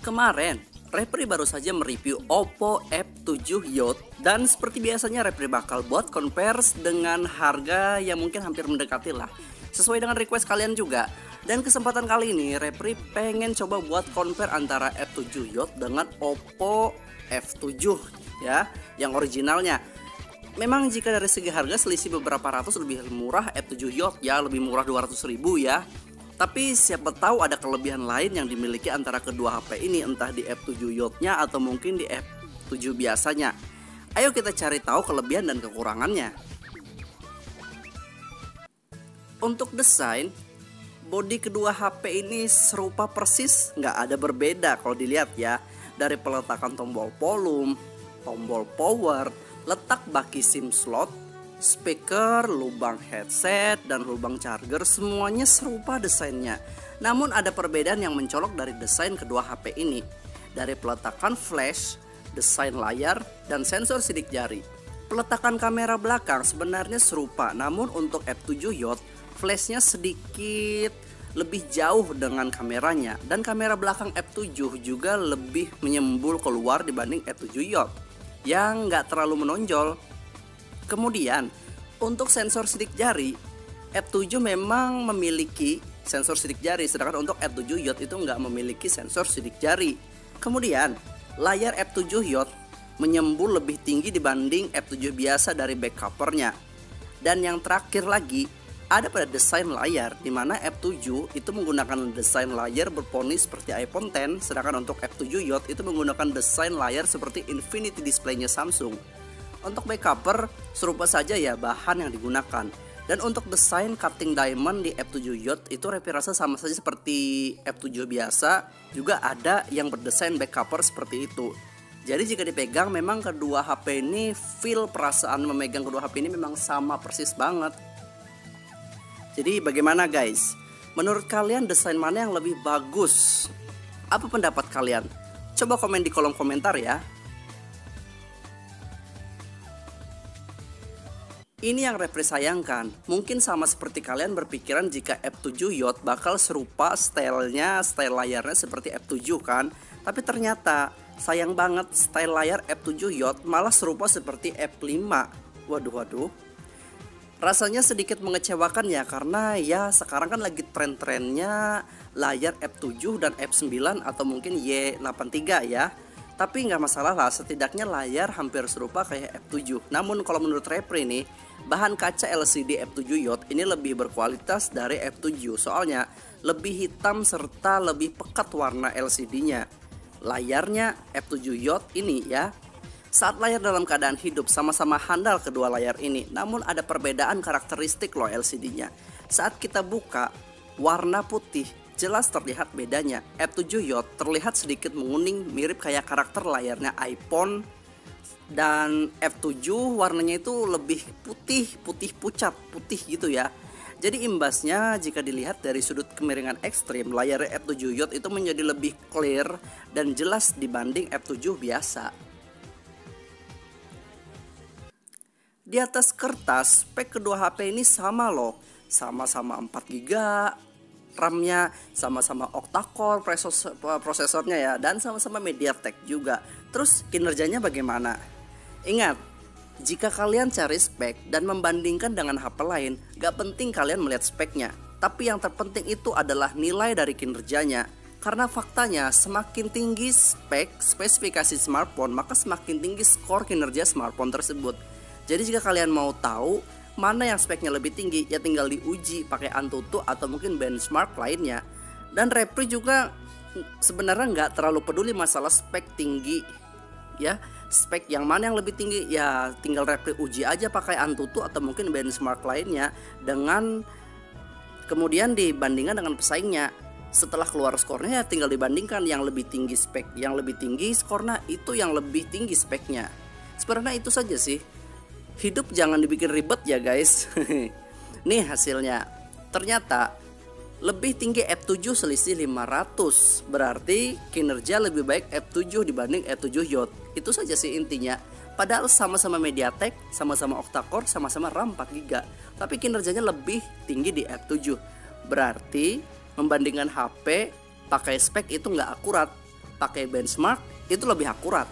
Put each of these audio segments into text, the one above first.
Kemarin, Repri baru saja mereview Oppo F7 Youth dan seperti biasanya Repri bakal buat compare dengan harga yang mungkin hampir mendekati lah, sesuai dengan request kalian juga. Dan kesempatan kali ini Repri pengen coba buat compare antara F7 Youth dengan Oppo F7 ya, yang originalnya. Memang jika dari segi harga selisih beberapa ratus lebih murah F7 Youth ya, lebih murah 200.000 ya. Tapi siapa tahu ada kelebihan lain yang dimiliki antara kedua HP ini, entah di F7 Youth-nya atau mungkin di F7 biasanya. Ayo kita cari tahu kelebihan dan kekurangannya. Untuk desain, bodi kedua HP ini serupa persis, nggak ada berbeda kalau dilihat ya. Dari peletakan tombol volume, tombol power, letak baki SIM slot, speaker, lubang headset, dan lubang charger semuanya serupa desainnya. Namun ada perbedaan yang mencolok dari desain kedua HP ini. Dari peletakan flash, desain layar, dan sensor sidik jari. Peletakan kamera belakang sebenarnya serupa, namun untuk F7 Youth, flashnya sedikit lebih jauh dengan kameranya. Dan kamera belakang F7 juga lebih menyembul keluar dibanding F7 Youth yang nggak terlalu menonjol. Kemudian untuk sensor sidik jari, F7 memang memiliki sensor sidik jari, sedangkan untuk F7 Youth itu nggak memiliki sensor sidik jari. Kemudian layar F7 Youth menyembul lebih tinggi dibanding F7 biasa dari back covernya. Dan yang terakhir lagi ada pada desain layar, dimana F7 itu menggunakan desain layar berponi seperti iPhone X, sedangkan untuk F7 Youth itu menggunakan desain layar seperti Infinity Display-nya Samsung. Untuk back cover serupa saja ya bahan yang digunakan. Dan untuk desain cutting diamond di F7 Youth itu Repri rasa sama saja seperti F7 biasa, juga ada yang berdesain back cover seperti itu. Jadi jika dipegang memang kedua HP ini feel perasaan memegang kedua HP ini memang sama persis banget. Jadi bagaimana guys? Menurut kalian desain mana yang lebih bagus? Apa pendapat kalian? Coba komen di kolom komentar ya. Ini yang Repri sayangkan, mungkin sama seperti kalian berpikiran jika F7 Youth bakal serupa style layarnya seperti F7 kan. Tapi ternyata sayang banget style layar F7 Youth malah serupa seperti F5. Waduh. Rasanya sedikit mengecewakan ya, karena ya sekarang kan lagi tren-trennya layar F7 dan F9 atau mungkin Y83 ya. Tapi nggak masalah lah, setidaknya layar hampir serupa kayak F7. Namun kalau menurut Repri nih, bahan kaca LCD F7 Youth ini lebih berkualitas dari F7. Soalnya lebih hitam serta lebih pekat warna LCD-nya. Layarnya F7 Youth ini ya, saat layar dalam keadaan hidup sama-sama handal kedua layar ini. Namun ada perbedaan karakteristik loh LCD-nya. Saat kita buka, warna putih jelas terlihat bedanya. F7 Youth terlihat sedikit menguning, mirip kayak karakter layarnya iPhone. Dan F7 warnanya itu lebih putih pucat, putih gitu ya. Jadi imbasnya jika dilihat dari sudut kemiringan ekstrim, layar F7 Youth itu menjadi lebih clear dan jelas dibanding F7 biasa. Di atas kertas, spek kedua HP ini sama loh. Sama-sama 4GB RAM-nya, sama-sama octa-core prosesornya ya, dan sama-sama MediaTek juga. Terus kinerjanya bagaimana? Ingat, jika kalian cari spek dan membandingkan dengan HP lain, gak penting kalian melihat speknya, tapi yang terpenting itu adalah nilai dari kinerjanya. Karena faktanya semakin tinggi spesifikasi smartphone, maka semakin tinggi skor kinerja smartphone tersebut. Jadi jika kalian mau tahu mana yang speknya lebih tinggi, ya tinggal diuji pakai Antutu atau mungkin benchmark lainnya. Dan Repri juga sebenarnya nggak terlalu peduli masalah spek tinggi ya. Spek yang mana yang lebih tinggi ya tinggal Repri uji aja pakai Antutu atau mungkin benchmark lainnya, dengan kemudian dibandingkan dengan pesaingnya. Setelah keluar skornya ya tinggal dibandingkan yang lebih tinggi spek, yang lebih tinggi skornya itu yang lebih tinggi speknya. Sebenarnya itu saja sih. Hidup jangan dibikin ribet ya guys. Nih hasilnya. Ternyata lebih tinggi F7 selisih 500. Berarti kinerja lebih baik F7 dibanding F7 Youth. Itu saja sih intinya. Padahal sama-sama MediaTek, sama-sama octa-core, sama-sama RAM 4GB. Tapi kinerjanya lebih tinggi di F7. Berarti membandingkan HP pakai spek itu nggak akurat. pakai benchmark itu lebih akurat.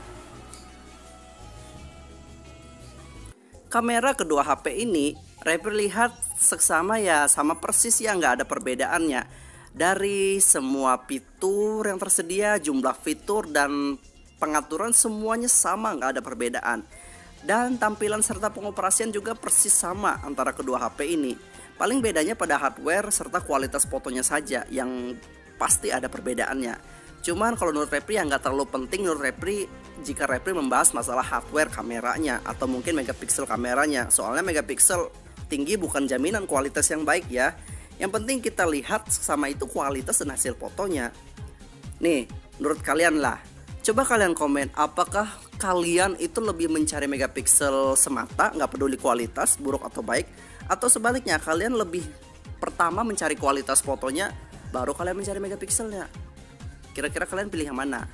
Kamera kedua HP ini Repri lihat seksama ya, sama persis ya, nggak ada perbedaannya. Dari semua fitur yang tersedia, jumlah fitur dan pengaturan semuanya sama, nggak ada perbedaan. Dan tampilan serta pengoperasian juga persis sama antara kedua HP ini. Paling bedanya pada hardware serta kualitas fotonya saja yang pasti ada perbedaannya. Cuman kalau menurut Repri yang nggak terlalu penting menurut Repri jika Repri membahas masalah hardware kameranya atau mungkin megapiksel kameranya. Soalnya megapiksel tinggi bukan jaminan kualitas yang baik ya. Yang penting kita lihat sama itu kualitas dan hasil fotonya. Nih, menurut kalian lah. Coba kalian komen, apakah kalian itu lebih mencari megapiksel semata, nggak peduli kualitas, buruk atau baik? Atau sebaliknya, kalian lebih pertama mencari kualitas fotonya, baru kalian mencari megapikselnya? Kira-kira kalian pilih yang mana?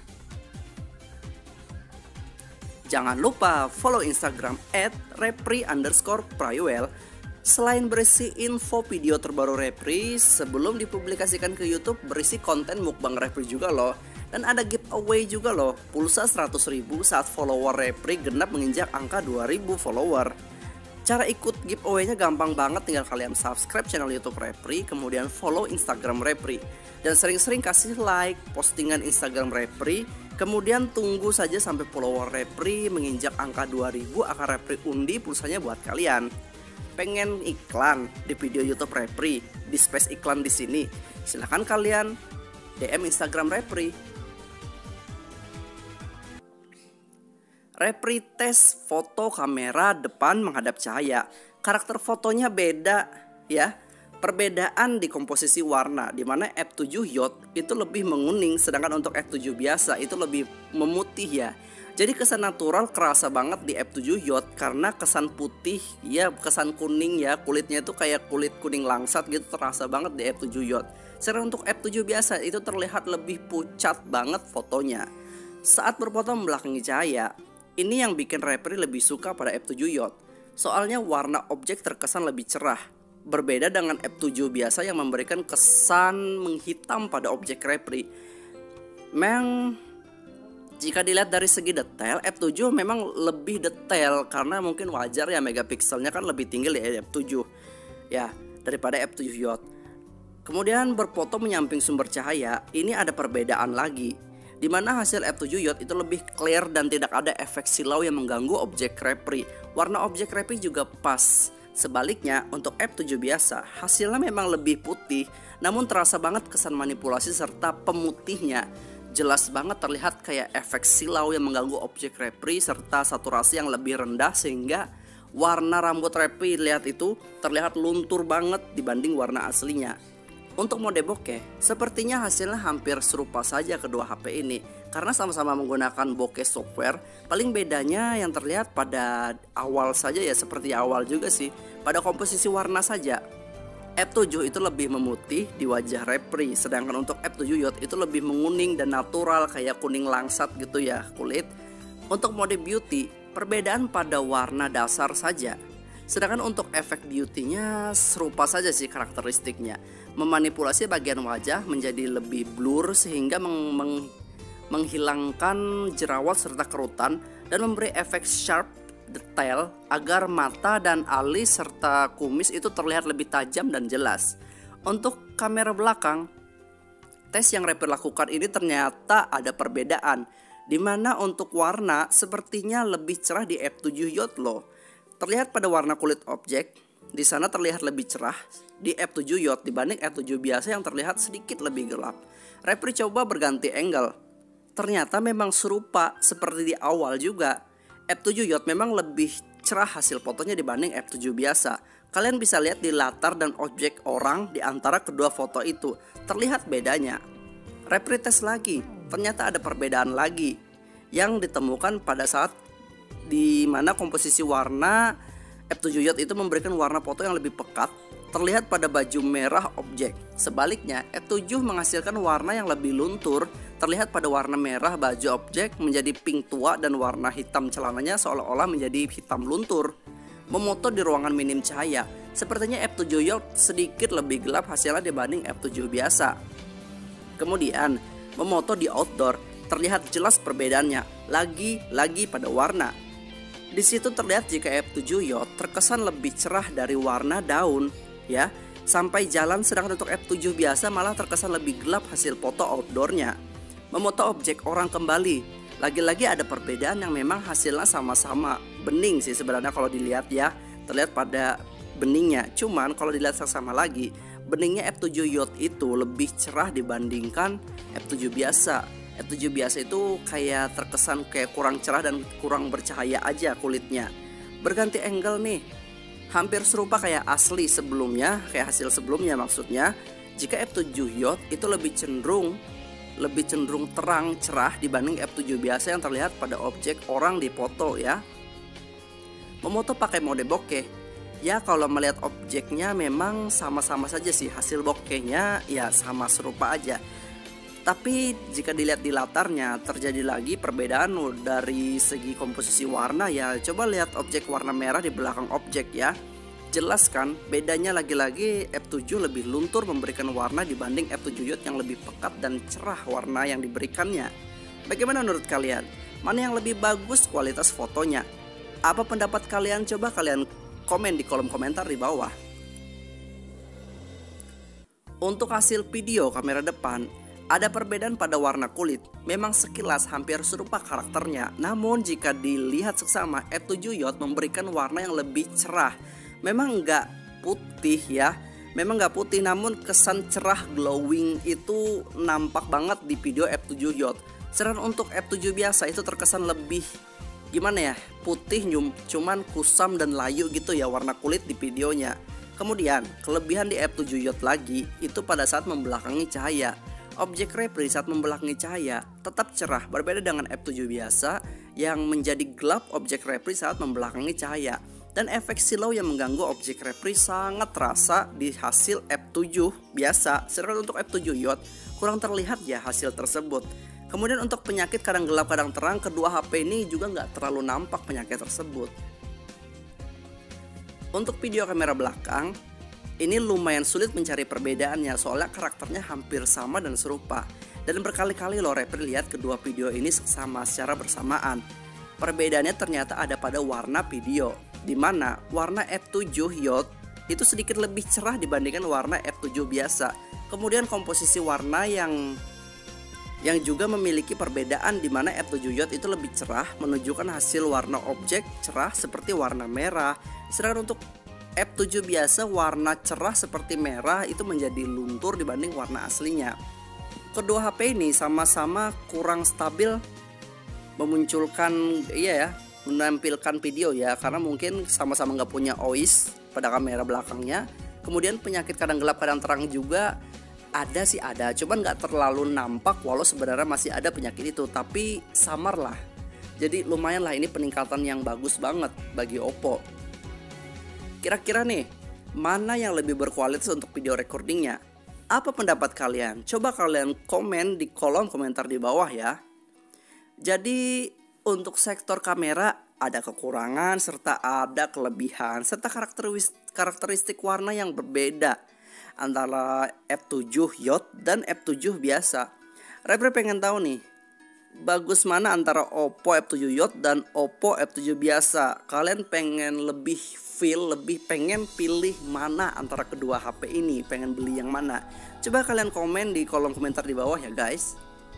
Jangan lupa follow Instagram @repri_prayuel. Selain berisi info video terbaru Repri, sebelum dipublikasikan ke YouTube berisi konten mukbang Repri juga loh. Dan ada giveaway juga loh, pulsa 100.000 saat follower Repri genap menginjak angka 2.000 follower. Cara ikut giveaway-nya gampang banget, tinggal kalian subscribe channel YouTube Repri, kemudian follow Instagram Repri. Dan sering-sering kasih like postingan Instagram Repri, kemudian tunggu saja sampai follower Repri menginjak angka 2.000 akan Repri undi pulsanya buat kalian. Pengen iklan di video YouTube Repri, di space iklan di sini? Silahkan kalian DM Instagram Repri. Repri tes foto kamera depan menghadap cahaya. Karakter fotonya beda ya. Perbedaan di komposisi warna, di mana F7 Yacht itu lebih menguning, sedangkan untuk F7 biasa itu lebih memutih ya. Jadi kesan natural kerasa banget di F7 Yacht karena kesan putih ya, kesan kuning ya, kulitnya itu kayak kulit kuning langsat gitu, terasa banget di F7 Yacht. Sedangkan untuk F7 biasa itu terlihat lebih pucat banget fotonya. Saat berfoto membelakangi cahaya, ini yang bikin Repri lebih suka pada F7 Yacht. Soalnya warna objek terkesan lebih cerah. Berbeda dengan F7 biasa yang memberikan kesan menghitam pada objek Repri. Memang jika dilihat dari segi detail, F7 memang lebih detail karena mungkin wajar ya, megapikselnya kan lebih tinggi di F7 ya daripada F7 Yacht. Kemudian berfoto menyamping sumber cahaya, ini ada perbedaan lagi, di mana hasil F7 Yacht itu lebih clear dan tidak ada efek silau yang mengganggu objek Repri. Warna objek Repri juga pas. Sebaliknya untuk F7 biasa hasilnya memang lebih putih, namun terasa banget kesan manipulasi serta pemutihnya. Jelas banget terlihat kayak efek silau yang mengganggu objek Repri serta saturasi yang lebih rendah sehingga warna rambut Repri lihat itu terlihat luntur banget dibanding warna aslinya. Untuk mode bokeh, sepertinya hasilnya hampir serupa saja kedua HP ini karena sama-sama menggunakan bokeh software. Paling bedanya yang terlihat pada awal saja ya, seperti awal juga sih, pada komposisi warna saja. F7 itu lebih memutih di wajah Repri, sedangkan untuk F7 Yacht itu lebih menguning dan natural kayak kuning langsat gitu ya kulit. Untuk mode beauty, perbedaan pada warna dasar saja. Sedangkan untuk efek beauty-nya serupa saja sih karakteristiknya. Memanipulasi bagian wajah menjadi lebih blur sehingga menghilangkan jerawat serta kerutan dan memberi efek sharp detail agar mata dan alis serta kumis itu terlihat lebih tajam dan jelas. Untuk kamera belakang, tes yang Repri lakukan ini ternyata ada perbedaan, di mana untuk warna sepertinya lebih cerah di F7 Yacht loh. Terlihat pada warna kulit objek, di sana terlihat lebih cerah di F7 Yacht dibanding F7 biasa yang terlihat sedikit lebih gelap. Repri coba berganti angle, ternyata memang serupa seperti di awal juga. F7 Yacht memang lebih cerah hasil fotonya dibanding F7 biasa. Kalian bisa lihat di latar dan objek orang di antara kedua foto itu, terlihat bedanya. Repri tes lagi, ternyata ada perbedaan lagi yang ditemukan pada saat di mana komposisi warna F7 Yacht itu memberikan warna foto yang lebih pekat, terlihat pada baju merah objek. Sebaliknya, F7 menghasilkan warna yang lebih luntur, terlihat pada warna merah baju objek menjadi pink tua dan warna hitam celananya seolah-olah menjadi hitam luntur. Memoto di ruangan minim cahaya, sepertinya F7 Yacht sedikit lebih gelap hasilnya dibanding F7 biasa. Kemudian, memoto di outdoor, terlihat jelas perbedaannya, lagi-lagi pada warna. Di situ terlihat jika F7 Yacht terkesan lebih cerah dari warna daun, ya. Sampai jalan, sedangkan untuk F7 biasa malah terkesan lebih gelap hasil foto outdoornya. Memoto objek orang kembali, lagi-lagi ada perbedaan yang memang hasilnya sama-sama bening sih sebenarnya kalau dilihat ya, terlihat pada beningnya. Cuman kalau dilihat sama lagi, beningnya F7 Yacht itu lebih cerah dibandingkan F7 biasa. F7 biasa itu kayak terkesan kayak kurang cerah dan kurang bercahaya aja kulitnya. Berganti angle nih, hampir serupa kayak asli sebelumnya, kayak hasil sebelumnya maksudnya. Jika F7 Yacht itu lebih cenderung terang cerah dibanding F7 biasa yang terlihat pada objek orang di foto ya. Memoto pakai mode bokeh, ya kalau melihat objeknya memang sama-sama saja sih, hasil bokehnya ya sama serupa aja. Tapi jika dilihat di latarnya terjadi lagi perbedaan dari segi komposisi warna ya. Coba lihat objek warna merah di belakang objek ya. Jelas kan bedanya, lagi-lagi F7 lebih luntur memberikan warna dibanding F7 Yacht yang lebih pekat dan cerah warna yang diberikannya. Bagaimana menurut kalian? Mana yang lebih bagus kualitas fotonya? Apa pendapat kalian? Coba kalian komen di kolom komentar di bawah. Untuk hasil video kamera depan, ada perbedaan pada warna kulit. Memang sekilas hampir serupa karakternya. Namun jika dilihat seksama, F7 Yacht memberikan warna yang lebih cerah. Memang nggak putih ya, memang nggak putih, namun kesan cerah glowing itu nampak banget di video F7 Yacht. Sedangkan untuk F7 biasa itu terkesan lebih gimana ya, putih cuman kusam dan layu gitu ya warna kulit di videonya. Kemudian kelebihan di F7 Yacht lagi itu pada saat membelakangi cahaya. Objek repris saat membelakangi cahaya tetap cerah, berbeda dengan F7 biasa yang menjadi gelap objek repris saat membelakangi cahaya. Dan efek silau yang mengganggu objek repris sangat terasa di hasil F7 biasa. Sedangkan untuk F7 Yacht kurang terlihat ya hasil tersebut. Kemudian untuk penyakit kadang gelap kadang terang, kedua HP ini juga nggak terlalu nampak penyakit tersebut. Untuk video kamera belakang, ini lumayan sulit mencari perbedaannya soalnya karakternya hampir sama dan serupa. Dan berkali-kali lo Repri lihat kedua video ini sama secara bersamaan. Perbedaannya ternyata ada pada warna video, di mana warna F7 Yacht itu sedikit lebih cerah dibandingkan warna F7 biasa. Kemudian komposisi warna yang juga memiliki perbedaan, di mana F7 Yacht itu lebih cerah menunjukkan hasil warna objek cerah seperti warna merah. Sedangkan untuk F7 biasa warna cerah seperti merah itu menjadi luntur dibanding warna aslinya. Kedua HP ini sama-sama kurang stabil menampilkan video ya, karena mungkin sama-sama nggak punya OIS pada kamera belakangnya. Kemudian penyakit kadang gelap kadang terang juga ada, cuman nggak terlalu nampak walau sebenarnya masih ada penyakit itu, tapi samar lah. Jadi lumayan lah, ini peningkatan yang bagus banget bagi Oppo. Kira-kira nih, mana yang lebih berkualitas untuk video recordingnya? Apa pendapat kalian? Coba kalian komen di kolom komentar di bawah ya. Jadi untuk sektor kamera ada kekurangan serta ada kelebihan serta karakteristik warna yang berbeda antara F7 Yacht dan F7 biasa. Repri pengen tahu nih, bagus mana antara Oppo F7 Yacht dan Oppo F7 biasa? Kalian pengen lebih pengen pilih mana antara kedua HP ini? Pengen beli yang mana? Coba kalian komen di kolom komentar di bawah ya guys.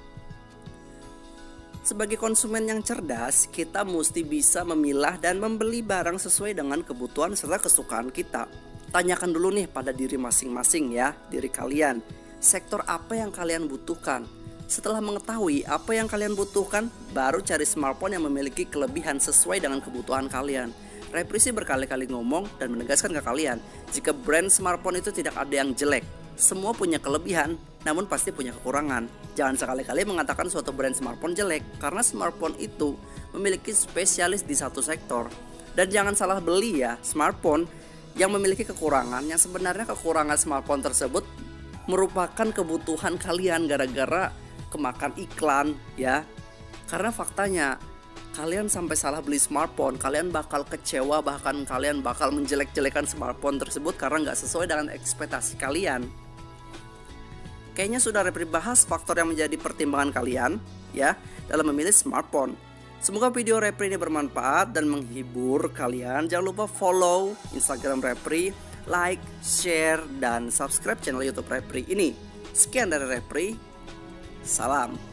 Sebagai konsumen yang cerdas, kita mesti bisa memilah dan membeli barang sesuai dengan kebutuhan serta kesukaan kita. Tanyakan dulu nih pada diri masing-masing ya, diri kalian. Sektor apa yang kalian butuhkan? Setelah mengetahui apa yang kalian butuhkan, baru cari smartphone yang memiliki kelebihan sesuai dengan kebutuhan kalian. Repri sih berkali-kali ngomong dan menegaskan ke kalian, jika brand smartphone itu tidak ada yang jelek. Semua punya kelebihan, namun pasti punya kekurangan. Jangan sekali-kali mengatakan suatu brand smartphone jelek, karena smartphone itu memiliki spesialis di satu sektor. Dan jangan salah beli ya smartphone yang memiliki kekurangan, yang sebenarnya kekurangan smartphone tersebut merupakan kebutuhan kalian gara-gara kemakan iklan ya. Karena faktanya kalian sampai salah beli smartphone, kalian bakal kecewa, bahkan kalian bakal menjelek-jelekan smartphone tersebut karena nggak sesuai dengan ekspektasi kalian. kayaknya sudah Repri bahas faktor yang menjadi pertimbangan kalian ya dalam memilih smartphone. Semoga video Repri ini bermanfaat dan menghibur kalian. Jangan lupa follow Instagram Repri, like, share, dan subscribe channel YouTube Repri ini. Sekian dari Repri, salam.